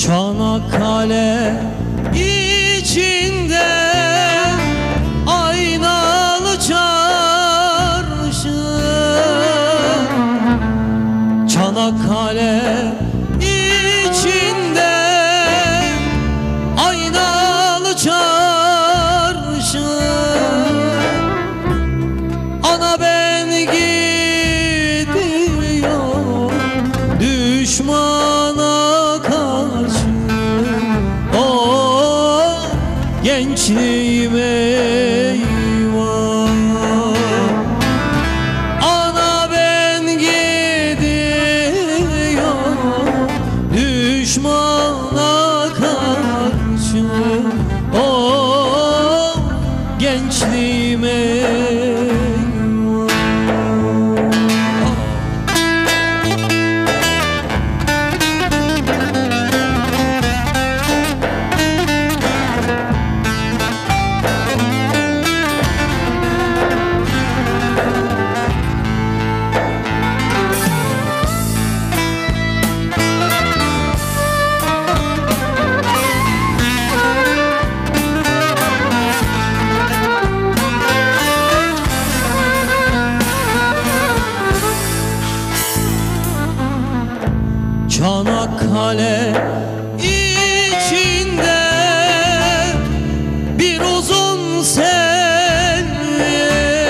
Çanakkale içinde aynalı çarşı, Çanakkale içinde aynalı çarşı. Ana ben gidiyorum düşmana karşı, o gençliğim eyvah. Ana ben gidiyorum düşmana karşı, o gençliğim eyvah. Çanakkale içinde bir uzun selvi,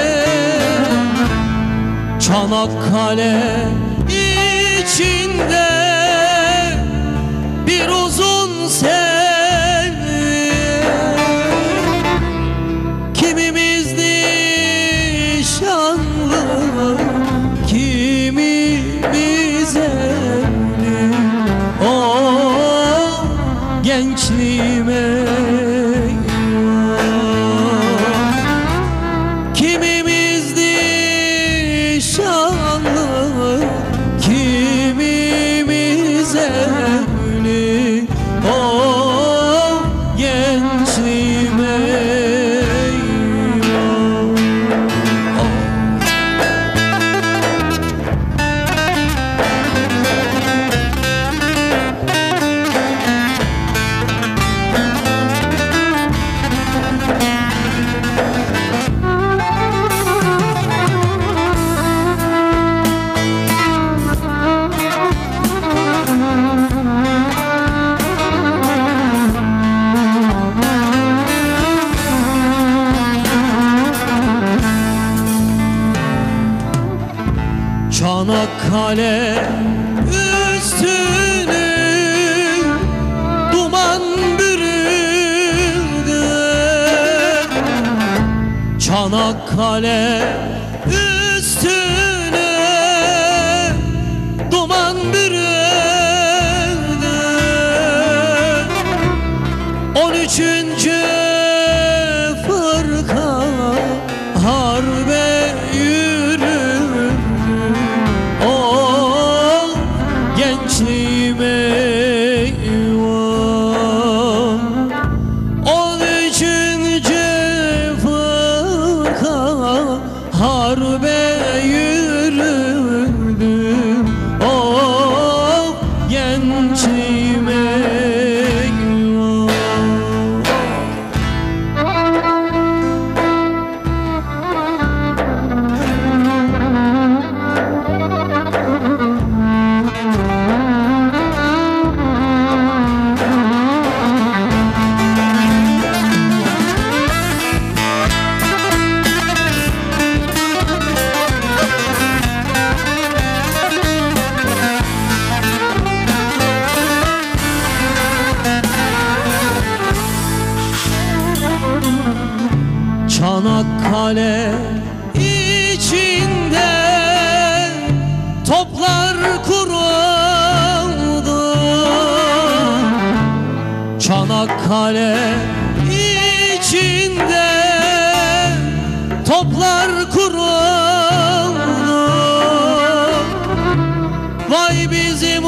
Çanakkale içinde bir uzun selvi. Kimimiz nişanlı, kimimiz evli, o gençliğim eyvah. Kimimiz nişanlı, kimimiz evli, o gençliğim eyvah. Çanakkale üstünü duman bürüdü, Çanakkale üstünü duman bürüdü. 13. fırka harbe yürüdü, o gençliğim eyvah. 13. fırka harbe yürüdü, o gençliğim eyvah. Çanakkale içinde toplar kuruldu, Çanakkale içinde toplar kuruldu. Vay bizim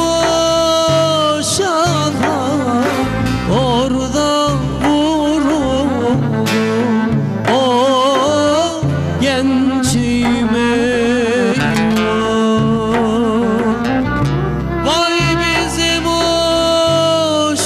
uşaklar orada vuruldu, o gençliğim eyvah. Vay bizim uşaklar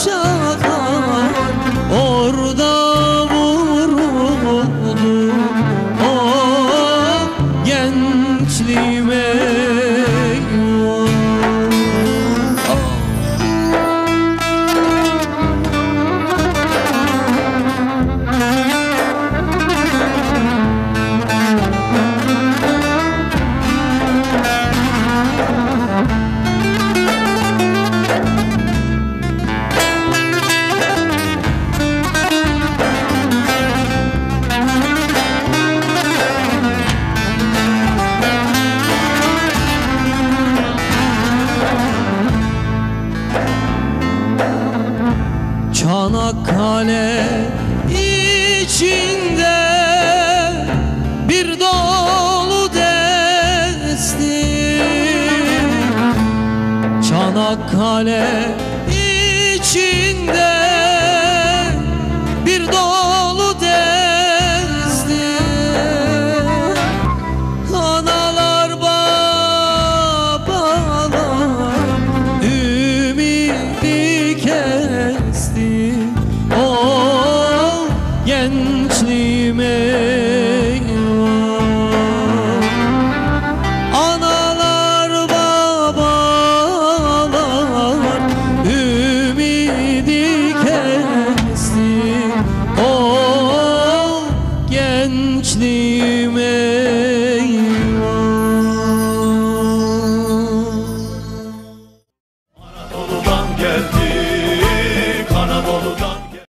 Çanakkale